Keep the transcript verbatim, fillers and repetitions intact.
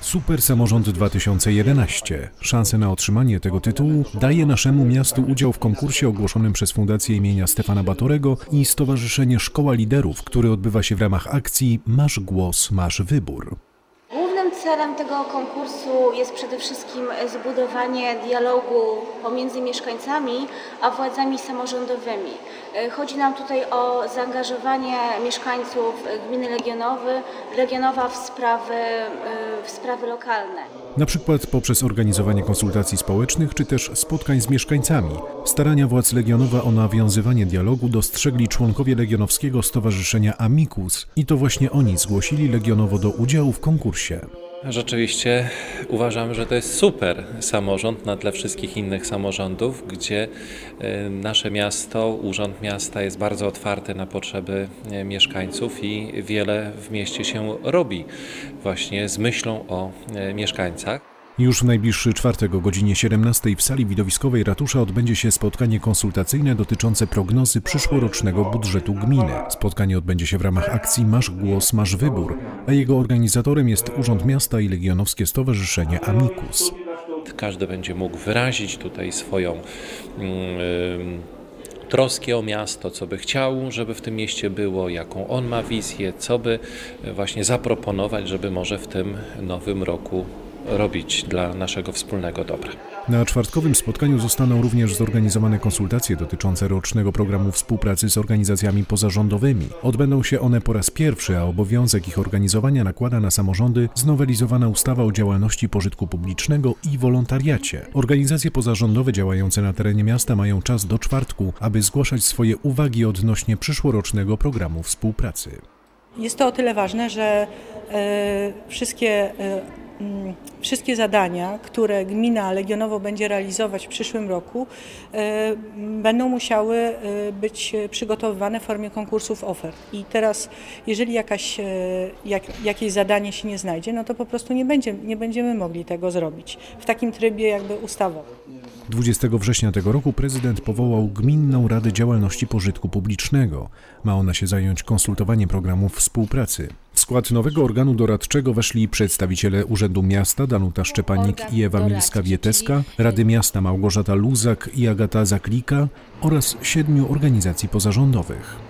Super Samorząd dwa tysiące jedenaście. Szansę na otrzymanie tego tytułu daje naszemu miastu udział w konkursie ogłoszonym przez Fundację imienia Stefana Batorego i Stowarzyszenie Szkoła Liderów, który odbywa się w ramach akcji Masz głos, masz wybór. Głównym celem tego konkursu jest przede wszystkim zbudowanie dialogu pomiędzy mieszkańcami a władzami samorządowymi. Chodzi nam tutaj o zaangażowanie mieszkańców gminy Legionowy, Legionowa w sprawy, w sprawy lokalne. Na przykład poprzez organizowanie konsultacji społecznych czy też spotkań z mieszkańcami. Starania władz Legionowa o nawiązywanie dialogu dostrzegli członkowie Legionowskiego Stowarzyszenia Amicus i to właśnie oni zgłosili Legionowo do udziału w konkursie. Rzeczywiście uważamy, że to jest super samorząd na tle wszystkich innych samorządów, gdzie nasze miasto, Urząd Miasta jest bardzo otwarty na potrzeby mieszkańców i wiele w mieście się robi właśnie z myślą o mieszkańcach. Już w najbliższy czwartek o godzinie siedemnastej w sali widowiskowej ratusza odbędzie się spotkanie konsultacyjne dotyczące prognozy przyszłorocznego budżetu gminy. Spotkanie odbędzie się w ramach akcji Masz głos, masz wybór, a jego organizatorem jest Urząd Miasta i Legionowskie Stowarzyszenie Amicus. Każdy będzie mógł wyrazić tutaj swoją yy, troskę o miasto, co by chciał, żeby w tym mieście było, jaką on ma wizję, co by właśnie zaproponować, żeby może w tym nowym roku robić dla naszego wspólnego dobra. Na czwartkowym spotkaniu zostaną również zorganizowane konsultacje dotyczące rocznego programu współpracy z organizacjami pozarządowymi. Odbędą się one po raz pierwszy, a obowiązek ich organizowania nakłada na samorządy znowelizowana ustawa o działalności pożytku publicznego i wolontariacie. Organizacje pozarządowe działające na terenie miasta mają czas do czwartku, aby zgłaszać swoje uwagi odnośnie przyszłorocznego programu współpracy. Jest to o tyle ważne, że e, wszystkie e, Wszystkie zadania, które gmina Legionowo będzie realizować w przyszłym roku, e, będą musiały e, być przygotowywane w formie konkursów ofert. I teraz, jeżeli jakaś, e, jak, jakieś zadanie się nie znajdzie, no to po prostu nie, będzie, nie będziemy mogli tego zrobić w takim trybie jakby ustawowym. dwudziestego września tego roku prezydent powołał Gminną Radę Działalności Pożytku Publicznego. Ma ona się zająć konsultowaniem programów współpracy. W skład nowego organu doradczego weszli przedstawiciele Urzędu Miasta Danuta Szczepanik i Ewa Milska-Wieteska, Rady Miasta Małgorzata Luzak i Agata Zaklika oraz siedmiu organizacji pozarządowych.